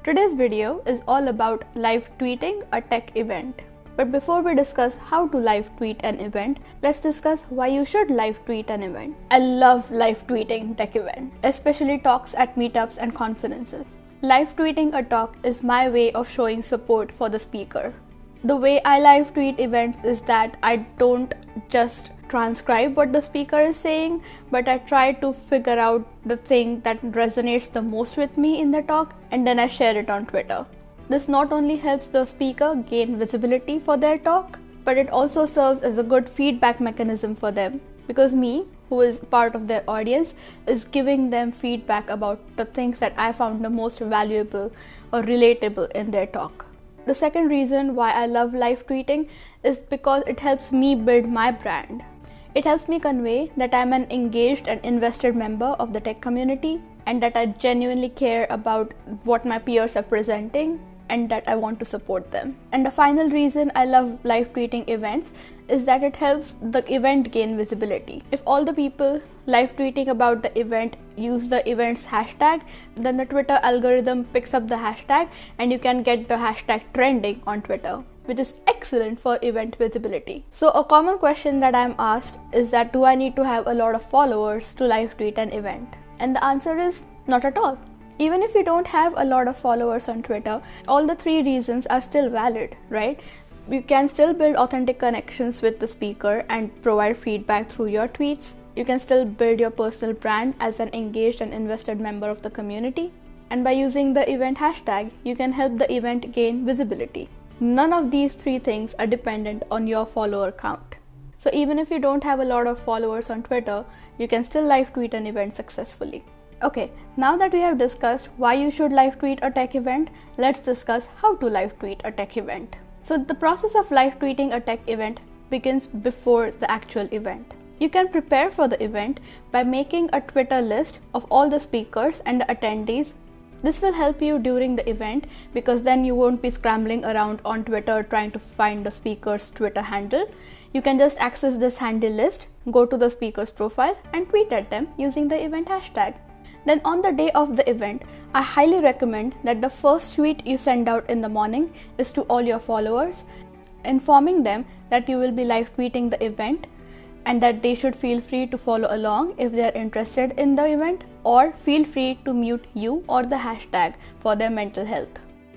Today's video is all about live tweeting a tech event. But before we discuss how to live tweet an event, let's discuss why you should live tweet an event. I love live tweeting tech events, especially talks at meetups and conferences. Live tweeting a talk is my way of showing support for the speaker. The way I live tweet events is that I don't just transcribe what the speaker is saying, but I try to figure out the thing that resonates the most with me in the talk, and then I share it on Twitter. This not only helps the speaker gain visibility for their talk, but it also serves as a good feedback mechanism for them, because me, who is part of their audience, is giving them feedback about the things that I found the most valuable or relatable in their talk. The second reason why I love live tweeting is because it helps me build my brand. It helps me convey that I'm an engaged and invested member of the tech community, and that I genuinely care about what my peers are presenting and that I want to support them. And the final reason I love live tweeting events is that it helps the event gain visibility. If all the people live tweeting about the event use the event's hashtag, then the Twitter algorithm picks up the hashtag and you can get the hashtag trending on Twitter, which is excellent for event visibility. So a common question that I'm asked is that, do I need to have a lot of followers to live tweet an event? And the answer is not at all. Even if you don't have a lot of followers on Twitter, all the three reasons are still valid, right? You can still build authentic connections with the speaker and provide feedback through your tweets. You can still build your personal brand as an engaged and invested member of the community. And by using the event hashtag, you can help the event gain visibility. None of these three things are dependent on your follower count. So even if you don't have a lot of followers on Twitter, you can still live tweet an event successfully. Okay, now that we have discussed why you should live tweet a tech event, let's discuss how to live tweet a tech event. So the process of live tweeting a tech event begins before the actual event. You can prepare for the event by making a Twitter list of all the speakers and the attendees. This will help you during the event because then you won't be scrambling around on Twitter trying to find the speaker's Twitter handle. You can just access this handle list, go to the speaker's profile and tweet at them using the event hashtag. Then on the day of the event, I highly recommend that the first tweet you send out in the morning is to all your followers, informing them that you will be live tweeting the event and that they should feel free to follow along if they are interested in the event, or feel free to mute you or the hashtag for their mental health.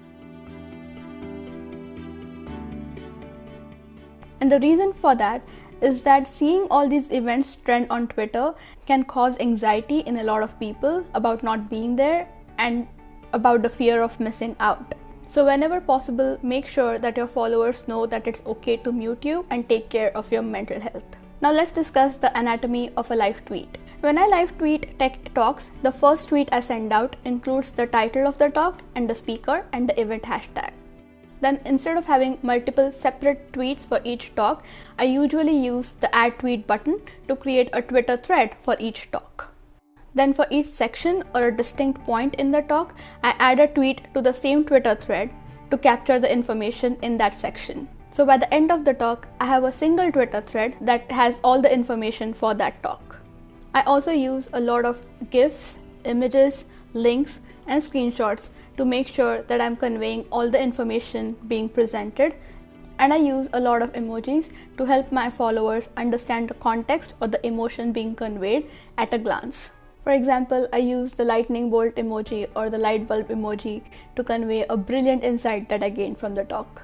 And the reason for that is that seeing all these events trend on Twitter can cause anxiety in a lot of people about not being there and about the fear of missing out. So whenever possible, make sure that your followers know that it's okay to mute you and take care of your mental health. Now let's discuss the anatomy of a live tweet. When I live tweet tech talks, the first tweet I send out includes the title of the talk and the speaker and the event hashtag. Then instead of having multiple separate tweets for each talk, I usually use the add tweet button to create a Twitter thread for each talk. Then for each section or a distinct point in the talk, I add a tweet to the same Twitter thread to capture the information in that section. So by the end of the talk, I have a single Twitter thread that has all the information for that talk. I also use a lot of GIFs, images, links, and screenshots to make sure that I'm conveying all the information being presented, and I use a lot of emojis to help my followers understand the context or the emotion being conveyed at a glance. For example, I use the lightning bolt emoji or the light bulb emoji to convey a brilliant insight that I gained from the talk.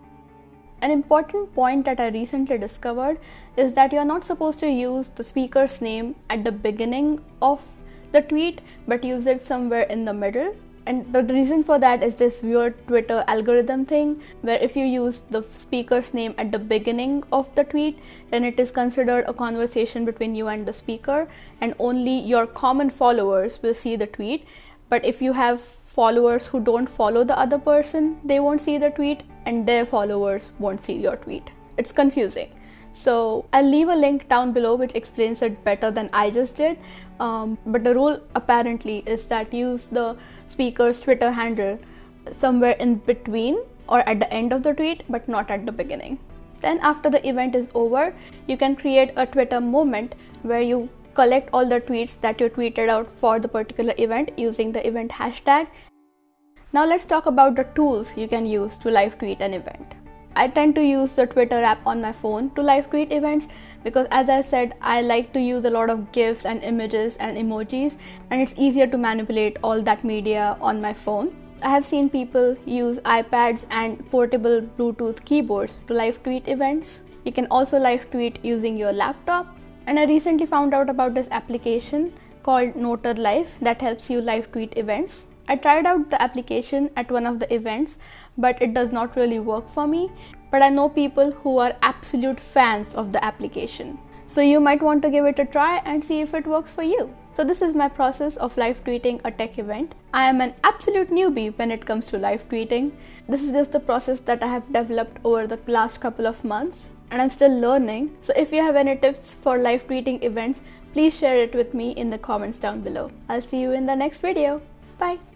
An important point that I recently discovered is that you're not supposed to use the speaker's name at the beginning of the tweet, but use it somewhere in the middle. And the reason for that is this weird Twitter algorithm thing, where if you use the speaker's name at the beginning of the tweet, then it is considered a conversation between you and the speaker, and only your common followers will see the tweet. But if you have followers who don't follow the other person, they won't see the tweet, and their followers won't see your tweet. It's confusing. So I'll leave a link down below which explains it better than I just did. But the rule apparently is that use the speaker's Twitter handle somewhere in between or at the end of the tweet, but not at the beginning. Then after the event is over, you can create a Twitter moment where you collect all the tweets that you tweeted out for the particular event using the event hashtag. Now let's talk about the tools you can use to live tweet an event. I tend to use the Twitter app on my phone to live tweet events because, as I said, I like to use a lot of GIFs and images and emojis, and it's easier to manipulate all that media on my phone. I have seen people use iPads and portable Bluetooth keyboards to live tweet events. You can also live tweet using your laptop. And I recently found out about this application called Noted Live that helps you live tweet events. I tried out the application at one of the events, but it does not really work for me. But I know people who are absolute fans of the application. So you might want to give it a try and see if it works for you. So this is my process of live tweeting a tech event. I am an absolute newbie when it comes to live tweeting. This is just the process that I have developed over the last couple of months, and I'm still learning. So if you have any tips for live tweeting events, please share it with me in the comments down below. I'll see you in the next video. Bye.